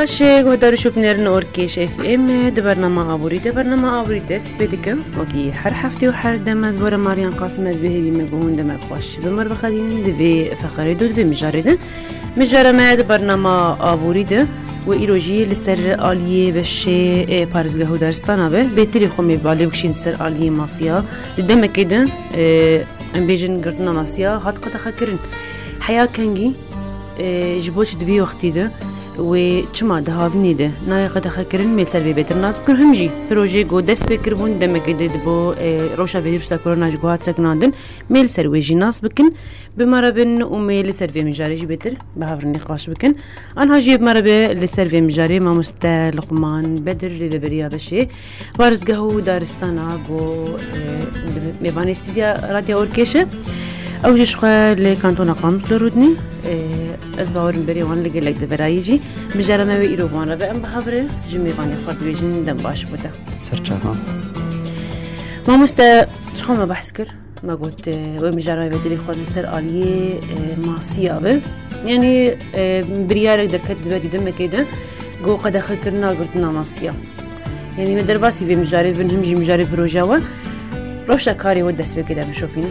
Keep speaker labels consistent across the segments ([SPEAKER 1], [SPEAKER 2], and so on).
[SPEAKER 1] باشه گودار شوب نرن اورکیش اف ام ده برنامه آبوری دست بدکم وکی هر هفته و هر دم از بار ماریان قاسم از بهی مگون دم خوش بمر بخدین دوی فقره دو دوی مجاره ما ده برنامه آبوری ده و ایروژی لسر آلیه بشه پارزگاه درستانه به تری خومی بالی بکشین سر آلیه ماسیا دم کدن بیشتر گردن ماسیا هات قطع خکرن حیا کنگی جبوش دوی وقتی ده و چما ده هاونی ده نای قطع خکرن میل سر بیتر ناس بکن همجی پروژه گو دست بکر بون دم کده دبو روشا ویروس کرونا جوات سکناندن میل سر ویجی ناس بکن بمربن و میل سر وی مجاری بیتر به هفر نقاش بکن آنها جیب مربه لسر وی مجاری ما مستلقمان بدر لی بریا بشه وارزگاهو دارستانا گو میوان استودیا رادیو اورکیشه اوجش خال کانتونا قامت لرودني از باورن بري وان لقي لك دبرايجي مجرد ما بيرو وان ربع ام بخبره جمي وان يخرط بيجن دم باش بوده
[SPEAKER 2] سرچها
[SPEAKER 1] ما مست شخو ما بحث كر ما قلت ومجرد ما بدري خود سر آلية ماسية به يعني بريالك دركت بدي دم كده جو قد خكرنا قلتنا ماسية يعني مدرباسي بمجرد بنهم مجرد بروجاوا روشا كاري ودس بكده بشوفينا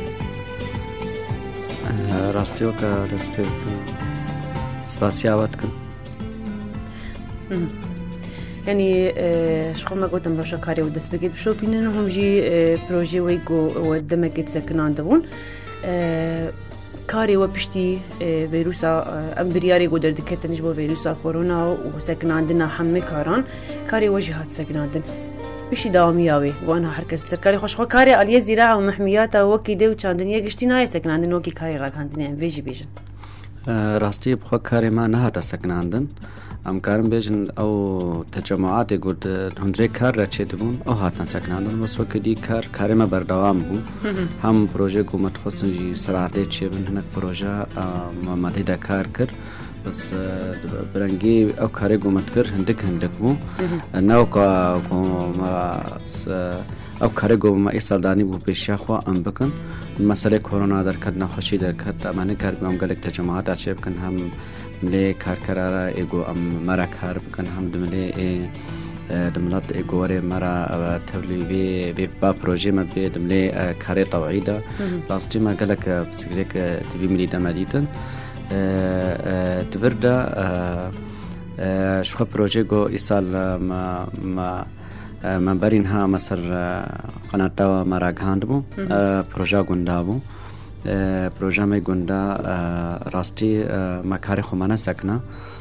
[SPEAKER 2] راستی و که دست به سپاسیابت کن.
[SPEAKER 1] یعنی شخص ما قلتم روشا کاری و دست بگید بشو بینن هم جی پروژه ویگو و دمکت سکنان دبون کاری و پشتی ویروسا امبریاری قدر دکتنش با ویروسا کرونا و سکنان دنا همه کاری و جهات سکنان دن بشي داومياوي وانا حركه السركاري خوش كاري عليه زراعه ومحميات وكيده وچاندنيه گشتي ناي سكناندن وكي كاري راكاندن فيجي بيجن
[SPEAKER 2] راستي بخو كاري ما نهات سكناندن ام كارم بيجن او تجمعات قد هندري كار رچيدبون او هاتن سكناندن بس وكدي كاري ما بردوام بو هم پروژه حکومت خصن جي سرارده چيبن هنك پروژه ما مدد کار کر بس برنگی او کاری گمت کر هندک مو ناو کا ما او کاری گم ما ایسالدانی بو پیشیا خو ام بکن مسئله کرونا در کد نخوشی در کد امانه کار بیم گلک تجمعات اچه بکن هم ملی کار کرارا ایگو ام مرا کار بکن هم دملی دملات ایگواره مرا تولی وی با پروژه ما بی دملی کاری طوعی دا لاستی ما گلک بسیگریک دوی ملی دمادیتن تبردا شو پروژه گو ایسال ما برینها مصر قناتا مرا گاندبو پروژه گندابو پروژه می گندا راستی مکاری خمانه سکنا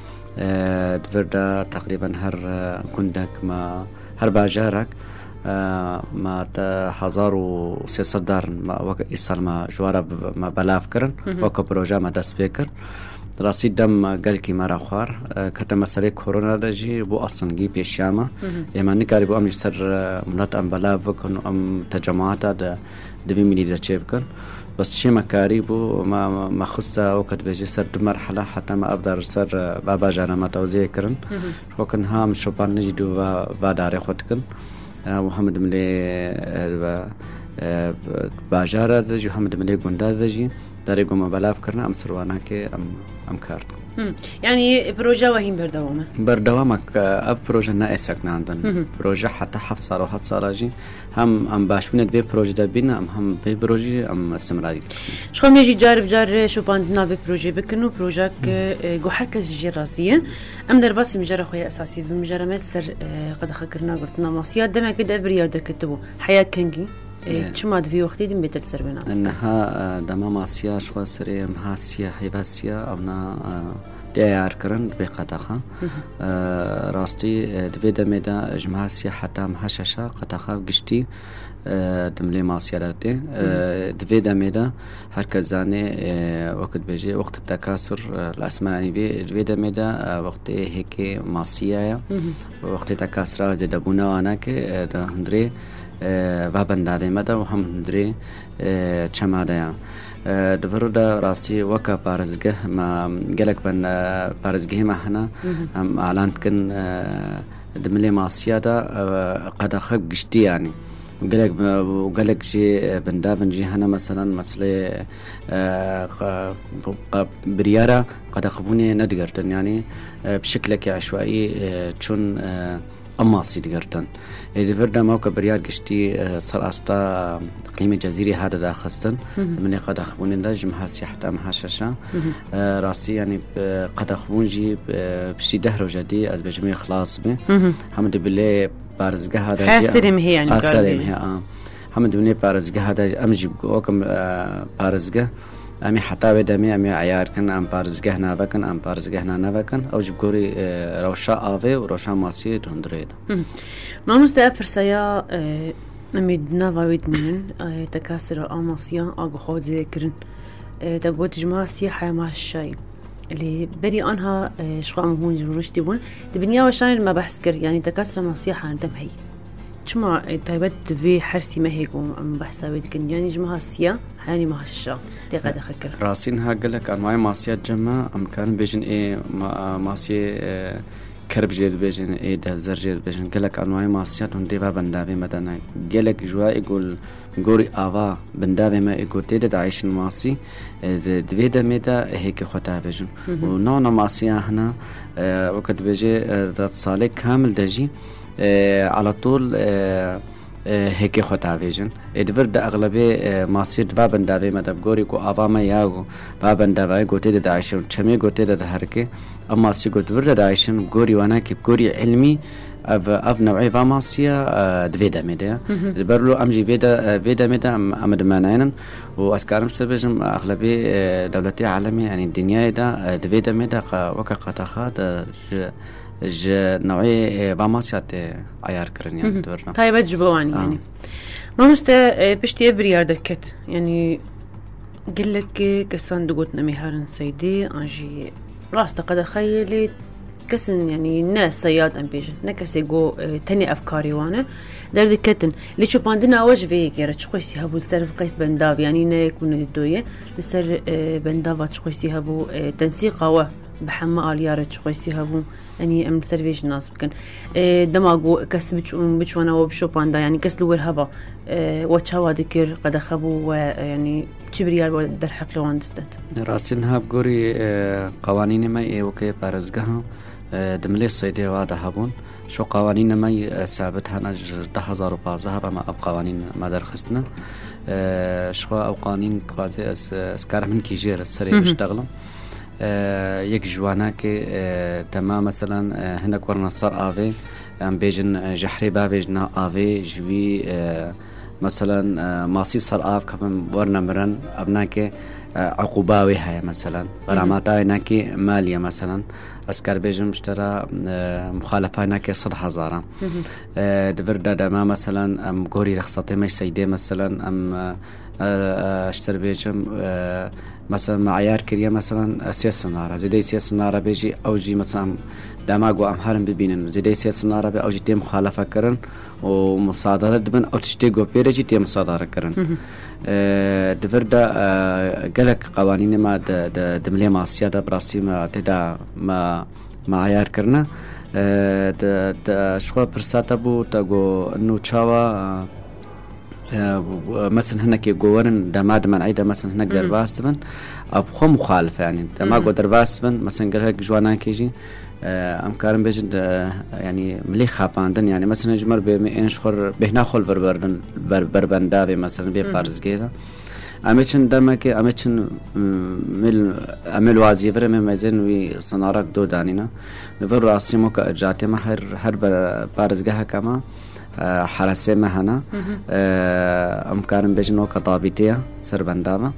[SPEAKER 2] تبردا تقریبا هر گندک ما هر باجارک ما 1300 دار ما وقت ایسال ما جوارا ما بلاف کرن وقت پروژه ما دست بکر راستی دم قال کی مرا خوار کته مسئله کرونا دجی بو اصلنگی پیشامه یمانی کاری بو امج سر ملت ام بلاف کن ام تجمعات د دوی ملي د چیب کن بس شي مکاری بو ما خصه وقت بيجي سر مرحله حتى ما اقدر سر بابا جانا ما توزيع کرن شو کن هم شوبان نجدو و داره خود کن محمد ملي باجارة دجي محمد ملي گندا دجي داري قوم بلاف کرنا ام سروانا كي ام كارت
[SPEAKER 1] يعني بروجه وهين
[SPEAKER 2] بردوامك اب بروجه نا اسكنا عندن بروجه حتى 7 سال و 7 سال جي هم باشونت في بروجه دبينا هم في بروجه ام استمراري
[SPEAKER 1] شو نجي جار شو باندنا في بروجه بكنو بروجه جو حركز جي راسيه ام در بس مجرى خويا اساسي بمجرمات سر قد خكرنا قلتنا ماسيات دما كده بريار كتبوا حياه كنجي چما دوی وقتی دم بیتر سر بنا
[SPEAKER 2] انها دما ماسیا شو سری مهاسیا حیباسیا اونا دیار کرن بقطعه راستی دوی دمدا جمهاسیا حتی مهششا قطعه گشتی دملی ماسیا داته دوی دمدا هر کزانه وقت بيجي وقت التكاثر الاسماني دوی دمدا وقت هيك ماسیا وقت تکاثر زد بونا انا که هندري و بنداده مده و هم هندری چماده یا دفرده راستی وکا پارزگه ما گلک بند پارزگه ما هنا هم اعلان کن دملی ماسیادا قد خب گشتی یعنی وقالك جي بندافن جي هنا مثلا مسألة بريارة قد أخبوني ندقرتن يعني بشكلك عشوائي تشون أما صيدقرتن إذا فردا موقع بريار قشتي صار أستا قيمة جزيري هذا دا خستن من قد أخبوني دا جمها سياحة أمها شاشا راسي يعني قد أخبون جي بشي دهر وجدي أز بجميع خلاص بي حمد بالله بارزقه هذا
[SPEAKER 1] حاسرم هي يعني
[SPEAKER 2] حاسرم هي حمد بالله بارزقه هذا أمجي بقوكم بارزقه أمي حتى بدمي أمي عيار كن أم بارزقه نابكن أم بارزقه نابكن أو جبوري روشا آوي وروشا ماسي هندريد
[SPEAKER 1] ما مستأفر سيا أميد نافاويد منن تكاسر آماسيا أغو خود ذكرن تقول تجمع سياحة مع الشاي اللي بري أنها شقا مهون جروش تبون تبنيا وشان ما بحث كر يعني تكاسر مع سياحة ندم هي جمع تايبت في حرسي ما هيك وم بحسابي كن يعني جمعها السيا يعني ما هالشا تقعد أخكر
[SPEAKER 2] راسينها قالك أنواع ماسيات جمع أم كان بيجن إيه ماسي كرب جيد بيجن إيه ده زر جيد بيجن قالك أنواع ماسيات هندي بندابي مثلا قالك جوا يقول قوري آوا بندابي ما يقول تيدا عايش ماسي دويدا ميدا هيك خطا بيجن ونوعنا ماسيا هنا وقت بيجي ذات صالح كامل دجي على طول هيك خطا بيجن ادفرد اغلبيه ماسير بابن دابي مدب غوري كو افاما ياغو بابن دابي غوتي داعشن چمي غوتي د هركه اما سي غوت ورد داعشن غوري وانا كي غوري علمي اف نوعي فاماسيا دفيدا ميدا برلو امجي فيدا ميدا امد ماناين واسكارم سبجم اغلبيه دولتي عالمي يعني الدنيا دا دفيدا ميدا وكا قطاخات نوعي باماسيات عيار كرن يعني دورنا
[SPEAKER 1] طيب جبواني يعني ما مستا بشتي ابريار دكت يعني قل لك كسان دقوتنا مهارن سيدي انجي راست قد خيلي كسن يعني الناس سياد ام بيجن نكسي جو تاني افكاري وانا دار دكتن اللي شو باندنا اوج في غير تشخيسي هبو السرف قيس بنداف يعني نيكون الدويه لسر بنداف تشخيسي هبو تنسيقه بحما آليارة تشخيسي هبو يعني أمن سيرفيش ناس بكن دماغو كس بتشوانا وبشو باندا يعني كس لور هبا واتشاوا ذكر قد خبو يعني تشبريال ودر حق لوان دستت
[SPEAKER 2] راسينها بقوري قوانين ما وكي بارزقها دملي الصيدي وادا هبون شو قوانين ما ثابتها نج 2015 بما اب قوانين ما درخستنا شو او قوانين قاضي اسكار من كيجير سري بيشتغلوا يك جواناك تمام مثلا هنا كورنا صار آفي بيجن جحري بابيجنا آفي جوي مثلا ماسي صار آف كمان ورنا مرن أبناك عقوباوي هاي مثلا غراماتاي ناكي مالية مثلا أسكار بيجن مشترى مخالفة ناكي 100,000 دبردا دما مثلا أم غوري رخصتي مش سيدي مثلا أم اشتر بيجم مثلا معيار كريا مثلا سياسة نارا زيدي سياسة نارا بيجي أو جي مثلا دماغ وأمهارن ببينن زيدي سياسة نارا بي أو جي تي مخالفة كرن ومصادرة دبن أو تشتيقو بيرجي تي مصادرة كرن دفردا قلق قوانين ما دملي ما سيادة براسي ما تدا ما معيار كرنا شخوا برساتا بو تاقو انو تشاوا مثلا هناك يقولون دماد من عيدا مثلا هناك درباس تبن أبخو مخالف يعني دماغ ودرباس تبن مثلا قال هيك جوانا كيجي أمكارن بيجن يعني مليخ خاباندن يعني مثلا جمر بمئين شخور بهنا خل بربندابي مثلا بيبارز كذا أميشن دمك أميشن مل وازيفر مميزين وي صنارك دو دانينا نفر راسي موكا جاتي ما هر بارزقها كما حرسه مهنا امكان بجنو كطابيتيه سربندامه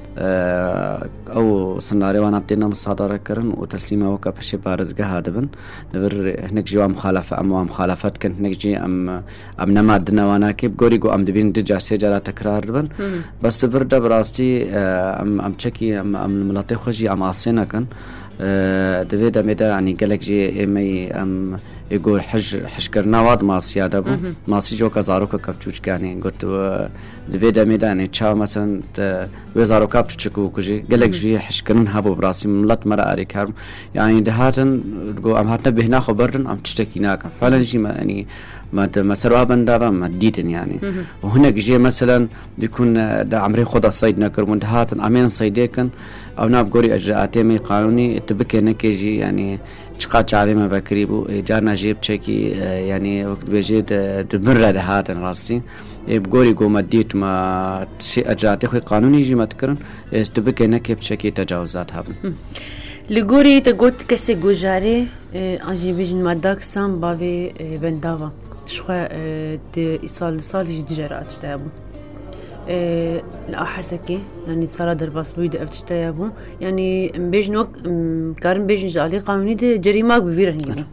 [SPEAKER 2] او سناريو انا بدنا مصادره كرن وتسليمه وكا بشي بارزقه هادبن نفر هناك جوا مخالفه ام مخالفات كنت نجي ام نمادنا وانا كيب غوريغو ام دبين دجا سجلا تكرار بن بس برده براستي ام تشكي ام الملاطي خوجي ام عصينا كان دفيدا ميدا يعني قالك جي امي ام يقول حج كرنا واد ماسي هذا بو ماسي جو كزاروكا كابتشوش كاني قلت دفيدا ميداني تشاو مثلا وزارو كابتشكو كجي قالك جي حج كرن هابو براسي ملت مرة أريكار يعني دهاتن جو أم هاتنا بهنا خبرن أم تشتكيناك فعلا جي يعني ما سروا بندابا ما ديتن يعني وهناك جي مثلا بيكون دا عمري خدا صيدنا كرمون دهاتن أمين صيديكن أو نابقوري أجراءاتي مي قانوني تبكي نكيجي يعني شقا شعبي ما بكريبو جارنا جيب تشكي يعني وقت بيجي دمرة دهاتن راسي بقولي قوم ديت ما شيء أجراءاتي خوي قانوني يجي ما تكرن تبكي نكي بتشكي تجاوزات هابن
[SPEAKER 1] لغوري تقول كسي جوجاري أجي بيجن ماداك سام بافي بندافا شخوا إيصال صالح دجارات تابو أحسكي يعني صار درباس بويد أفتشتيابو يعني بيجنوك كارن بيجن جالي قانوني ده جريمة بفيره هنا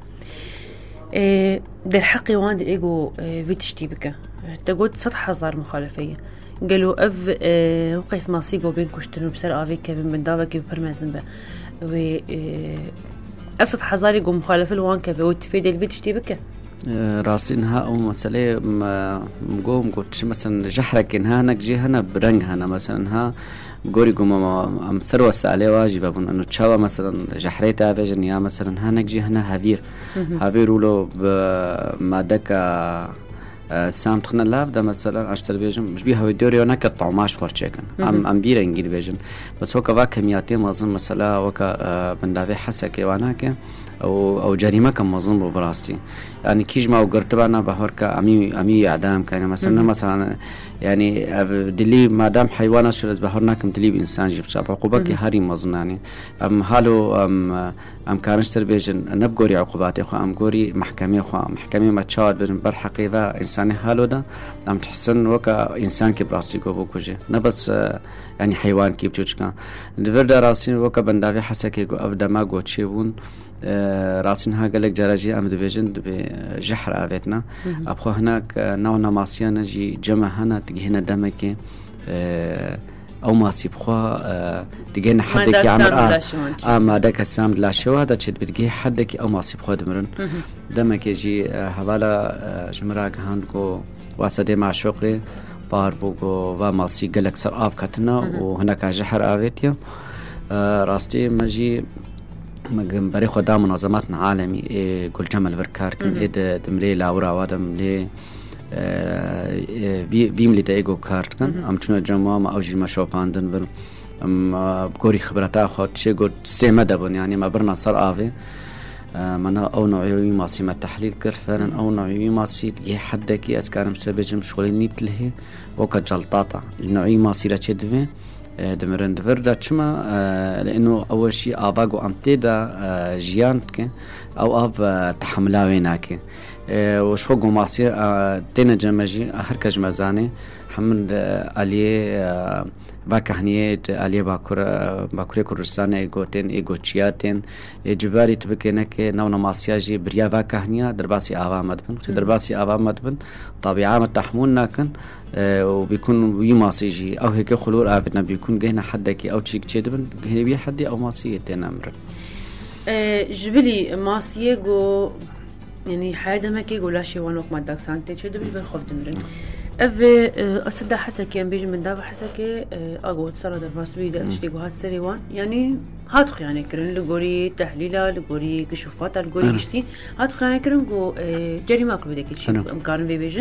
[SPEAKER 1] در حقي واند إيجو فيتشتي بك تقول 100,000 مخالفية قالوا وقيس ماسيقو بين كشتنو بسر آفي كيفن بندافا كيف برمزن به و 100,000 يقو مخالفة الوان كيف وتفيد الفيتشتي بك
[SPEAKER 2] راسينها أو مسألة مقوم قلت مثلا جحرك إنها نجي هنا برنجها أنا مثلا ها قوري قوم أم سروة سألة واجبة بون إنه تشاوا مثلا جحريتها بيجن يا مثلا ها نجي هنا هافير ولو بمادك سام تخنا لاف ده مثلا أشتر بيجن مش بيها ودوري هناك الطعماش ورشيكن أم بيرا إنجيل بيجن بس هو كوا كمياتي مازن مثلا وكا بندافع حسكي واناك أو جريمة كم مظلم براستي يعني كيج ما وقرت بنا بحركة أمي إعدام كان مثلا يعني دلي ما دام حيوانات شو بحرنا كم دلي بإنسان جيب شاب عقوبة هاري مظن يعني حالو أم كانش تربيجن نبقوري عقوباتي خو أم قوري محكمة ما تشاهد بجن برحقيقة إنساني حالو ده أم تحسن وكا إنسان كي براستي كوبو كوجي نبس يعني حيوان كي بتوجكا دفرد راسين وكا بندافي حسكي جو أبدا ما جو تشيبون راسينها قالك جراجي أم دبيجن بجحر آفتنا أبخو هناك نوعنا ماسيانا جي جمع هنا تجي هنا دمكي أو ماسي بخوا تجينا حدك يعمل ما داك السام لا شو هذا تشد بتجي حدك أو ماسي بخوا دمرن دمكي جي حوالا جمراك هاندكو واسدي مع شوقي باربوكو وماسي قالك سر آف كاتنا وهناك جحر آفتيا راستي ماجي مجمع بري خدا منظمات عالمي كل جمل بركار كن دملي لاورا وادم لي بيملي دايجو كارت كن أم تشونا جماعة ما أوجي ما شوفاندن بر بكوري خبرتها خد شيء قد سمة دبن يعني ما برنا صار آفي منا أو نوعي ماسي ما تحليل كرفان أو نوعي ماسي تجي حدك أسكارم شتبجم شغلين نبتله وكجلطاطة نوعي ماسي لا تشدمه دمرن دفردا تشما لأنه أول شيء آباقو أمتدا جيانتك أو آب تحملاويناك وشو قماصي تينا جمجي هركا جمزاني حمد عليه باكهنية عليه باكوري كردستان إيجوتين إيجوتشياتين جباري تبكينك نونا ماسياجي بريا باكهنية درباسي آوا مدبن درباسي آوا مدبن طبيعة متحمون ناكن وبيكون يماسيجي أو هيك خلور آفتنا بيكون جهنا حدك أو تشيك تشدبن جهنا بيه حدي أو ماسية تنامر
[SPEAKER 1] جبلي ماسية جو يعني حاجة ما كي قولا شيء وانوك ما داك سانتي تشدبش بالخوف دمرن أصدق حسكي أم بيجي من دافع حسكي أقول صار درباس بيدا تشتيقو هات سريوان يعني هاتخ يعني كرن لقوري تحليلا لقوري كشوفاتا لقوري كشتي هاتخ يعني كرن قو جريمة كل بدك يشي أمكارن بيجن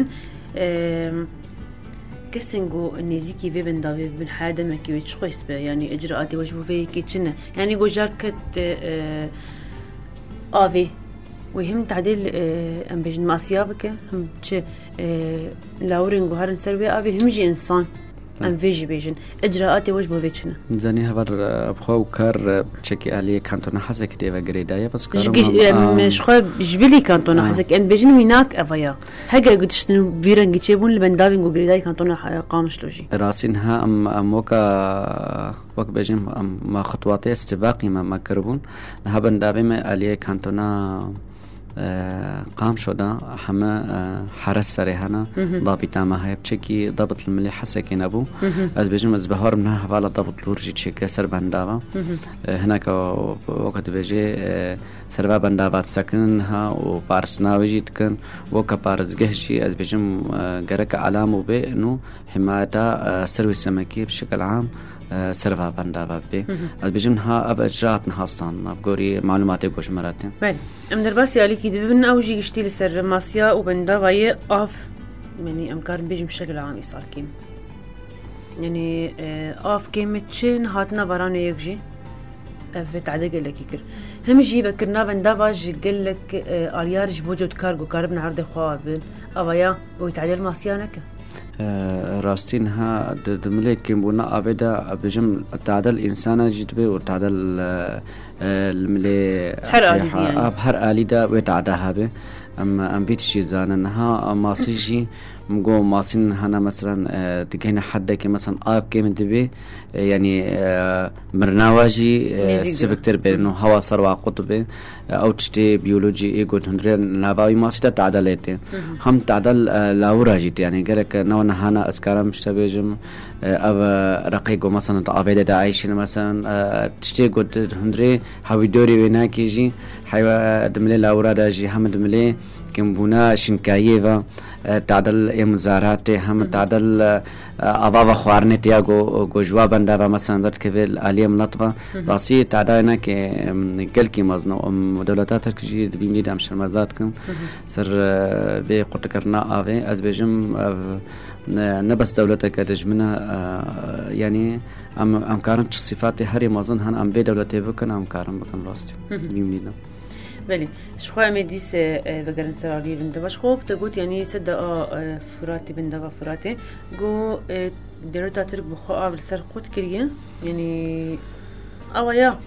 [SPEAKER 1] كسنجو النزيكي في بندافع بن حدا ما كي بتشخيص به يعني إجراءاتي وجبه في كيتشنا يعني جو جاركت آفي وهم تعديل أم بيجن ماسيابك هم شيء لاورين جوهرن سربي أبي هم جي إنسان أم فيجي بيجن إجراءاتي وجبه فيتشنا
[SPEAKER 2] زاني هبر بخو كار تشكي عليه كانتونا حسك ديفا غريدايا بس
[SPEAKER 1] كارم مش خو جبلي كانتونا حسك أن بيجن ويناك أفيا هجر قدشتنو فيرن جيبون لبندافين جو غريداي كانتونا قامشلوجي
[SPEAKER 2] راسينها أم وك بيجن ما خطواتي استباقي ما كربون هبن دافي ما عليه كانتونا قام شده همه حرس سره هنه ضابطه ما هي بچکی ضابط الملی حسکین ابو از بجم از بهار منها حواله ضابط لورجی چک سر بنداوا هناك وقت بيجي سربا بنداوات سكنها وبارسناوجي تكن وكا بارزجهجي از بجم جرك علامه بانه حماية سروي السمكي بشكل عام سربا بنداوا به از بجمها اب اجرات نهاستان ابغوري معلوماتي بوش مراتين
[SPEAKER 1] بله ام درباسي عليك دبن اوجي قشتي لسر ماسيا وبنداواي اف يعني امكار بيجم بشكل عام يصالكين يعني اف كيمتشن هاتنا برانو يكجي فت عدق لك يكر هم جي بكرنا بندافاج قال لك اليارج بوجود كارغو كاربنا عرض خوابن ابايا ويتعدل ماسيانك
[SPEAKER 2] راستينها دملك كيمبونا ابدا بجم تعدل انسان جدبه وتعدل الملي بحر آلي دا ويتعدها به ام بيت شي زاننها ماسيجي مقو ماسين هنا مثلا تجينا حد كي مثلا كيم دبي يعني مرناواجي سيفكتر بينه هوا صروا قطبه او تشتي بيولوجي ايجو هندرين ناباوي ماسيتا تعدلت هم تعدل لاوراجيت يعني قالك نو هنا اسكارا مشتبجم او رقيقو مثلا ابيدا داعيش مثلا تشتي قد هندري هاوي دوري ويناكيجي حيوا دملي لاورا جي هم دملي كمبونا شنكاييفا تعدل مزارات هم تعدل أبابا خوارنت يا جو جواب بندابا مثلا ذات كفيل آلية منطبة راسي تعدلنا كقل كي مزنو دولتات كجي بيملي دام شرمزاتكم سر بقطع كرنا أبي أزبجم نبس دولتك تجمنا يعني أم كارن صفات هري مازن هن أم بدولته بكن أم كارن بكن راستي بيملي دام
[SPEAKER 1] بله شخوة مديس بقرن سرالي بندوا شخوك تقول يعني صدق فراتي بندوا فراتي جو ديرتا ترك بخوا بالسر قوت كريه يعني أويا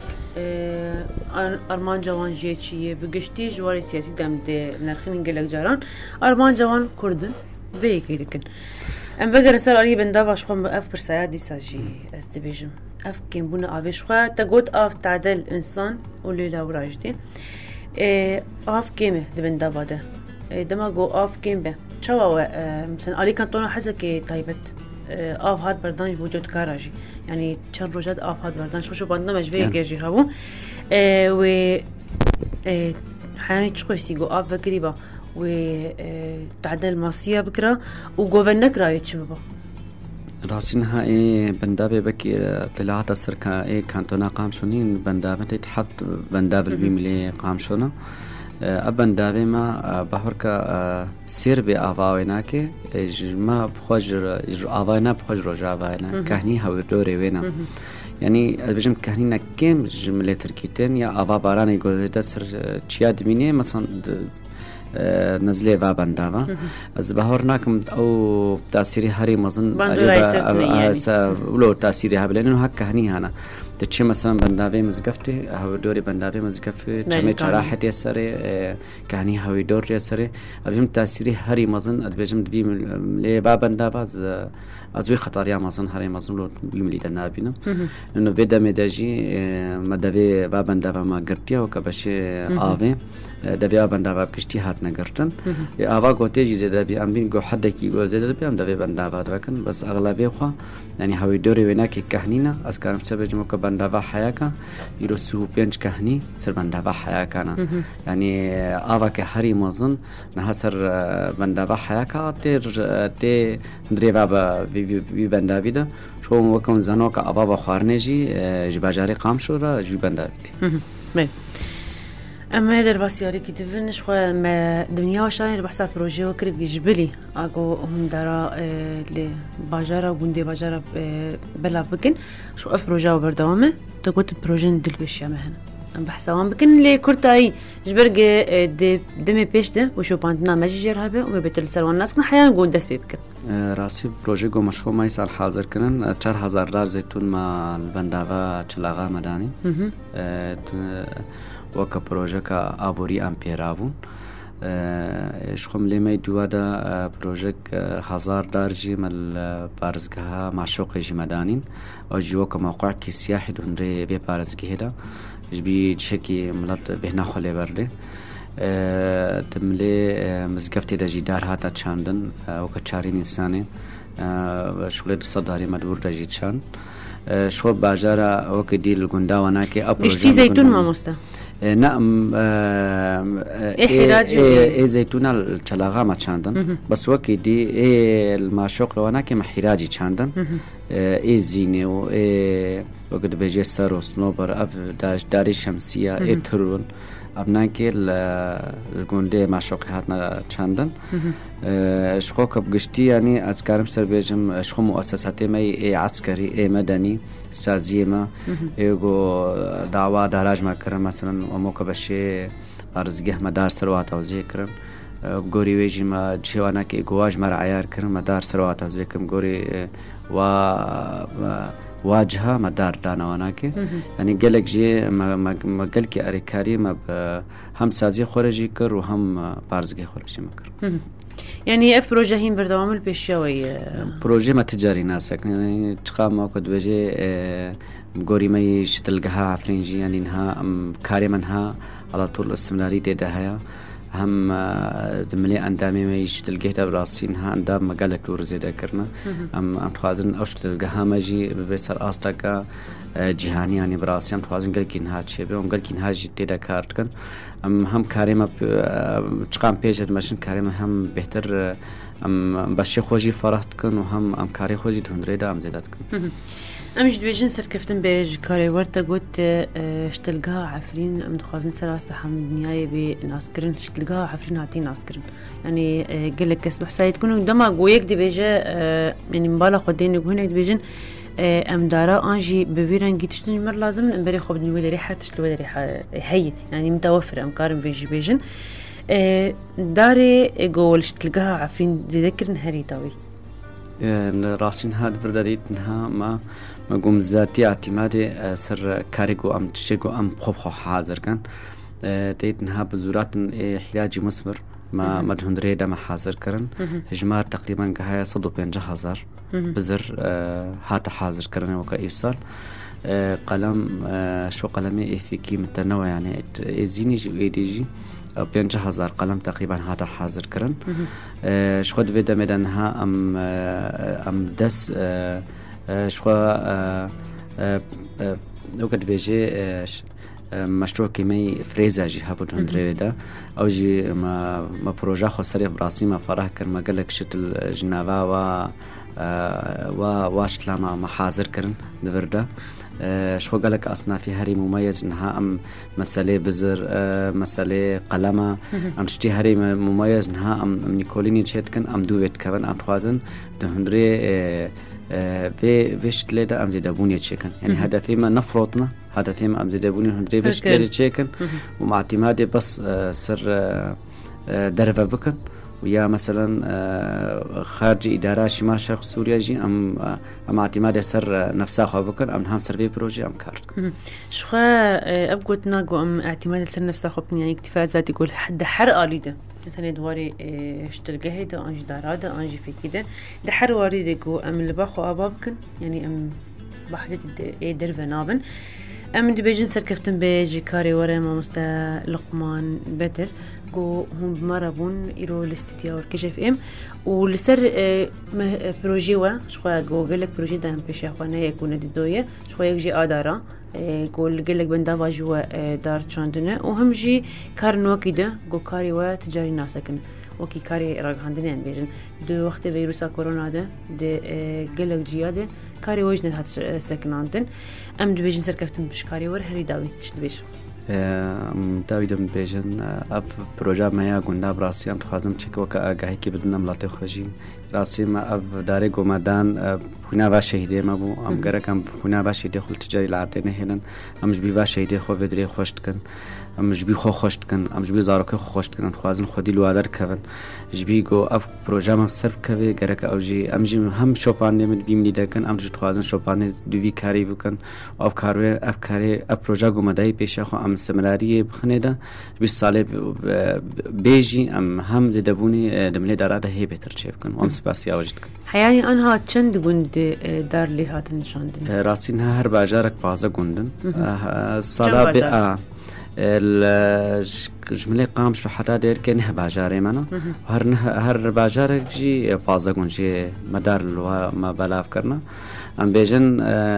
[SPEAKER 1] أرمان جوان جيتشي بقشتي جواري سياسي دامد نرخين نقلق جاران أرمان جوان كردن في كيدكن أم بقرن سرالي بندوا شخوة أف برسايا دي ساجي استبيجم أف كين بنا أبي شخوة تقول أف تعدل إنسان ولي لا وراجتي آف كيمه دبن داباده دما جو آف كيمه شوا مثلا علي كان طونا حزكي طيبت آف هاد بردانج بوجود كاراجي يعني چند روجات آف هاد بردانج شو باندنا مجبه يجي هابو و حياني تشخوسي جو آف وكريبا و تعدل ماسيا بكرة وجوفنك رايت شبابا
[SPEAKER 2] راسينها بندابة بكي طلعت السركة كانتونا قامشونين بندابة تتحط بندابة بيملي قامشونا بندابة ما بحركة سير بأفاويناكي ما بخوجر أفاوينا بخوجر رجاوينا كهني هاو دوري وينا يعني بجم كهنينا كم جملة تركيتين يا أفا باراني يقول تسر تشياد ميني مثلا نزله و بنداوا از بهار ناکم او تأثیری هری مزن ولو تأثیری هبلنو هک کهنی هانا تچه مثلا بنداوی مزگفتی هاو دوری بنداوی مزگفتی چمه چراحت یسره کهنی هاوی دور یسره ابیم تأثیری هری مزن ادبجم بیم لی با بنداوا از وی خطریا مزن هری مزن لو بیم لی دنابینا انه بده مداجی مدوی با بنداوا ما گرتیا و کبش آوه دبیا بنداوا کشتی هات نگرتن آوا گوته جیزه دبیا ام بین گو حد کی گو زده دبیا ام دبی بنداوا دکن بس اغلبیه خو یعنی هاوی دوری وینا کی کهنینا از کارم سبب جمع که بنداوا حیاکا یروسو پنج کهنی سر بنداوا حیاکانا یعنی آوا که هری مازن نه سر بنداوا حیاکا تی دریوا بی بنداوی ده شو وکم زنو که آوا بخارنه جی جباجاری قام شو را جی بنداویتی
[SPEAKER 1] اما هذا الباسياري كي تفنش خو ما دنيا وشاني بحسب بروجي وكرك جبلي اكو هم دارا لباجارا وندي باجارا بلا بكن شو اف بروجا وبردوامه تقول بروجي ندل بشيا مهنا ام بحسوان بكن لي كرتاي جبرق دمي بيش ده وشو باندنا ماجير هبه وبيتل سروان الناس كن حيان قول دس بيبكن
[SPEAKER 2] راسي بروجي جو مشروع ما يسال حاضر كنن 4000 دار زيتون مع البنداوا چلاغا مداني وكا بروجيكا آبوري أمبيرابون شخم لما يدوادا بروجيك 1000 دارجي مال بارزقها معشوقي جمدانين وجوكا موقع كي سياحي دون ري بي بارزقه هدا جبي تشكي ملات بهنا خلي برده دملي مزقفتي دا جدار هاتا چاندن وكتشارين إنساني شغل الصداري مدور دا جي چان شو باجارة وك دي الجندا وناكي
[SPEAKER 1] اشتي زيتون ما مستا
[SPEAKER 2] نعم
[SPEAKER 1] إيه
[SPEAKER 2] زيتون الشلاغة ما چاندن بس وك دي المعشوق وناكي محراجي چاندن زيني و وقد بيجي سر وصنوبر اف داري شمسية ترون ابناكي الجندي معشوقي هاتنا چاندن شخو كبقشتي يعني أذكارم سر بيجم شخو مؤسساتي ماي عسكري مدني سازي ما يقو دعوة دراج ما كرن مثلا وموكا بشي أرزقه مدار سروات أو ذكرن بقوري ويجي ما جوانا كي قواج مر عيار كرن مدار سروات أو ذكرن بقوري واجهة مدار دانا وناكي يعني قلق جي ما قلقي أريكاري ما هم سازي خورجي كر وهم بارزقي خورجي مكر
[SPEAKER 1] يعني اف بروجه هين بردوام البيشاوي
[SPEAKER 2] بروجه ما تجاري ناسك يعني تقام وقت بيجي بقوري ما يشتلقها عفرينجي يعني انها كاري منها على طول الاستمرارية دهايا هم دملي اندامي ما يشتلقه براسينها اندام مقالك ورزيدا كرنا ام خوازن اوش تلقها ماجي ببسر آستاكا جهاني يعني براسي ام خوازن قلقين ها تشيبه ام قلقين ها جديدا كارتكن هم كاريما تقام بيجد ماشن كاريما هم بهتر ام باشي خوجي فرحتكن وهم كاري خوجي تهندريدا ام زيداتكن
[SPEAKER 1] امش دبيجن سركفتن بيج كاري ورتا قلت اشتلقها عفرين ام دخازن سراستا حمد نياي بناسكرن اشتلقها عفرين هاتين ناسكرن يعني قلك كسب حسايد تكونوا دماغ ويك دبيجة يعني مبالغ قدين هنا دبيجن ام دارا انجي بفيران قيتشتن مر لازم نبري خوب نوي ريحه تشلو ريحه هي يعني متوفر ام كارم بيجي بيجن داري قول اشتلقها عفرين ذكرن هري طويل
[SPEAKER 2] راسين هاد برداريتنها ما قوم ذاتي اعتمادي سر كاريغو ام تشيغو ام خو حاضر كان تيتنها بزورات احتياجي مثمر ما مدهندري دم حاضر كرن هجمار تقريبا كهاي 150,000 بزر هات حاضر كرن وكايصال قلم شو قلمي في متنوع يعني زيني ايديجي 50,000 قلم تقريبا هذا حاضر كرن شخد فيدا مدنها ام دس شخو وقت بيجي مشروع كيمي فريزا جي هابط هندري دا او جي ما بروجا خو صريح براسي ما فرح كر ما قالك شتل جنافا و واش لما ما حاضر كرن دفردا شو قالك أصنافي هري مميز إنها أم مسألة بزر مسألة قلمة أم تشتي هري مميز إنها أم نيكوليني تشتكن أم دويت كمان أم خوازن دهندري فيش تلادا أم زيدابوني تشكن يعني هدفي ما نفرطنا هدفي ما أم زيدابوني هندري فيش تلادا تشكن ومع اعتمادي بس سر درفة بكن ويا مثلا خارج إدارة شمال شرق سوريا جي أم اعتماد سر نفسها خو بكن أم هم سر بروجي أم كارت
[SPEAKER 1] شو أبغى تناقو أم اعتماد سر نفسها خو بكن يعني اكتفاء ذاتي يقول حد حر آليده مثلا دواري اشترقه هيدا أنجي دارادا أنجي في كده ده حر واريده جو أم اللي باخو أبابكن يعني أم بحاجة درفة نابن أم دبيجن سر كفتن بيجي كاري ورا ما مستا لقمان بتر جو هم بمرابون إيرو الاستديار كشف إم ولسر بروجي وا شوية جو قلك بروجي ده هم بيش أخوانا يكون ديدوية شوية يجي آدارا قول قلك بندابا جوا دار شاندنا وهم جي كار نوكيده جو كاري وا تجاري ناسكن وكي كاري راق عندنا بيجن دو وقت فيروسا كورونا ده قلك جياده كاري وجنت هات سكن عندن أم دبيجن سر كفتن بش كاري ور هري داوي تش دبيش
[SPEAKER 2] داویدم بیشتر اب پروژه مایا گنده براسیم خواهم چک وکا آگاهی کی بدن ملاته خوشی راسیم اب داره گمدان خونه و شهیده ما بو ام گره کم خونه و شهیده خل تجاری لعرده نهیلن امش بی و شهیده خو ودری خوشت کن امش بی خو خوشت کن امش بی زارک خو خوشت کن خواهم خودی لوادر کن جبی گو اب پروژه ما صرف کوی گره که اوجی امجی هم شوپانه من بیم لیده کن امش خواهم شوپانه دوی کاری بکن اب کاری اب پروژه گمدایی پیش خو ام سمراری بخنده 20 ساله بیجی ام هم زدبونی دملی دارده هی بهتر چه بکن و ام سپاسی آوجد کن
[SPEAKER 1] حیانی آنها چند گند دار لیهات نشاندن
[SPEAKER 2] راستین هر باجارک بازه گندن سالا الجملة قام شو حتى دير كنه باجاري منا هر باجارك جي بازقون جي مدار ما بلاف کرنا ام بیجن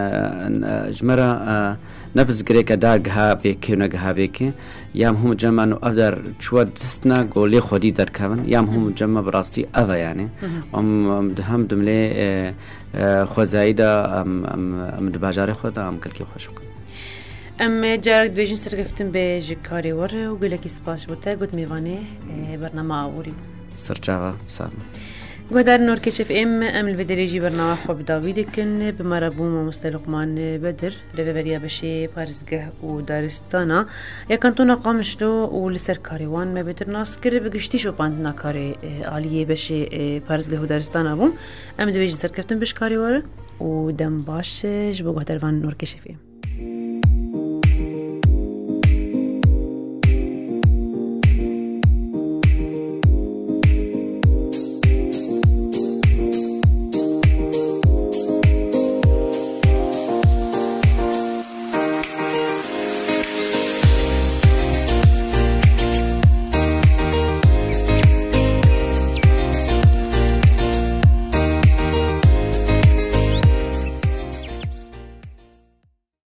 [SPEAKER 2] جمرة نفس غريك داغها بيكي ونغها بيكي يام هم جمع انه ادر شو دستنا قولي خودي در كون يام هم جمع براستي اوا يعني ام دهم دملي خوزايدا ام دباجاري خود ام كلكي خوشك
[SPEAKER 1] ام جارك بيجن سرقفتن بجكاري ور وقلك سباس بوتا قلت ميواني برنامج عبوري
[SPEAKER 2] سرجاوا تسام
[SPEAKER 1] قدر نوركش اف ام الفيدريجي برنامج خوب داويدكن بمربوم مستلقمان بدر ربيبريا بشي بارزگه و دارستانا يكنتونا قامشتو ولسر كاريوان ما بتر ناس كر بگشتي شو باندنا كاري عاليه بشي بارزگه و دارستانا بوم ام دويجن سركفتن بش كاري ور و دم باش جبو قدر وان نوركش اف ام